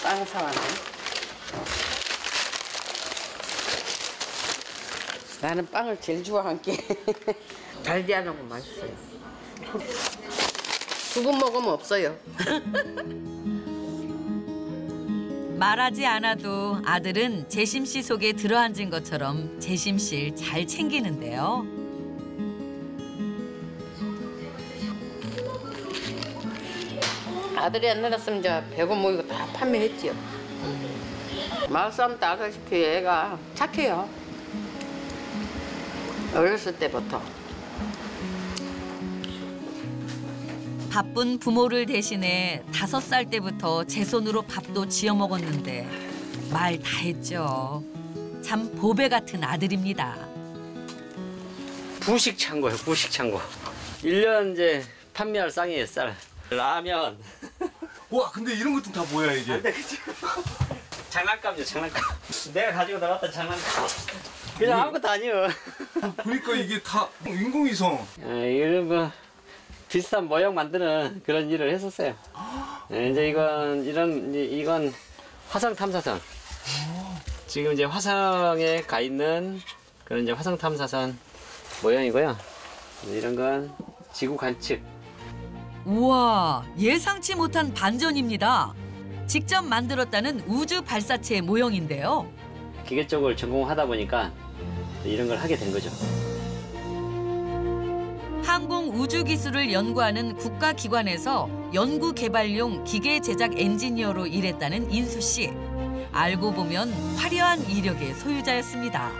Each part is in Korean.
빵 사왔네. 나는 빵을 제일 좋아한 게 달달하고 맛있어요. 두 번 먹으면 없어요. 말하지 않아도 아들은 재심 씨 속에 들어앉은 것처럼 재심 씨를 잘 챙기는데요. 아들이 안 나갔으면 이제 100원 모이고 다 판매했지요. 마을 사람도 아다시피 애가 착해요. 어렸을 때부터. 바쁜 부모를 대신해 5살 때부터 제 손으로 밥도 지어 먹었는데 말 다 했죠. 참 보배 같은 아들입니다. 부식 창고예요, 부식 창고. 1년 이제 판매할 쌍이에요, 쌀. 라면. 와, 근데 이런 것도 다 뭐야 이게? 안 돼, 그치? 장난감이죠, 장난감. 내가 가지고 나갔던 장난감. 그냥 아무것도 아니에요. 보니까 이게 다 인공위성. 이런 뭐 비슷한 모형 만드는 그런 일을 했었어요. 이제 이건 화성 탐사선. 지금 이제 화성에 가 있는 그런 이제 화성 탐사선 모형이고요. 이런 건 지구 관측. 우와, 예상치 못한 반전입니다. 직접 만들었다는 우주 발사체 모형인데요. 기계 쪽을 전공하다 보니까 이런 걸 하게 된 거죠. 항공 우주 기술을 연구하는 국가기관에서 연구 개발용 기계 제작 엔지니어로 일했다는 인수 씨. 알고 보면 화려한 이력의 소유자였습니다.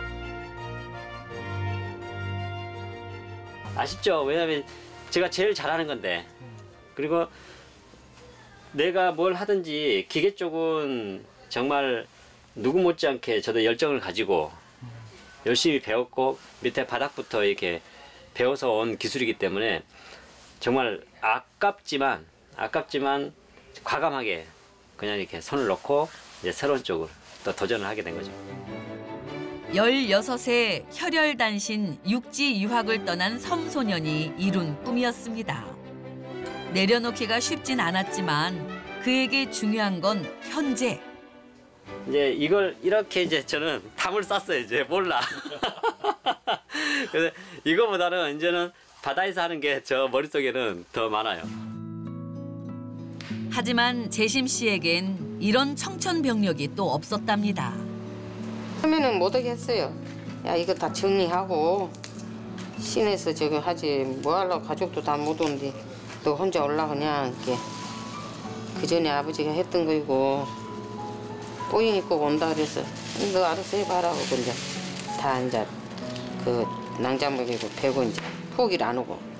아쉽죠. 왜냐하면 제가 제일 잘하는 건데. 그리고 내가 뭘 하든지 기계 쪽은 정말 누구 못지않게 저도 열정을 가지고 열심히 배웠고 밑에 바닥부터 이렇게 배워서 온 기술이기 때문에 정말 아깝지만 과감하게 그냥 이렇게 손을 놓고 이제 새로운 쪽으로 또 도전을 하게 된 거죠. 16세 혈혈단신 육지 유학을 떠난 섬소년이 이룬 꿈이었습니다. 내려놓기가 쉽진 않았지만 그에게 중요한 건 현재. 이제 이걸 이렇게 이제 저는 담을 쌌어요. 이제 몰라. 그래서 이거보다는 이제는 바다에서 하는 게 저 머릿속에는 더 많아요. 하지만 재심 씨에겐 이런 청천벽력이 또 없었답니다. 처음에는 못하게 했어요. 야, 이거 다 정리하고 시내에서 저거 하지 뭐 하려고 가족도 다 못 오는데 너 혼자 올라가냐 이렇게. 그 전에 아버지가 했던 거이고 뽀잉이 꼭 온다 그래서 너 알아서 해봐라 하고 이제 다 이제 그 낭자먹이고 배고 이제 포기를 안 하고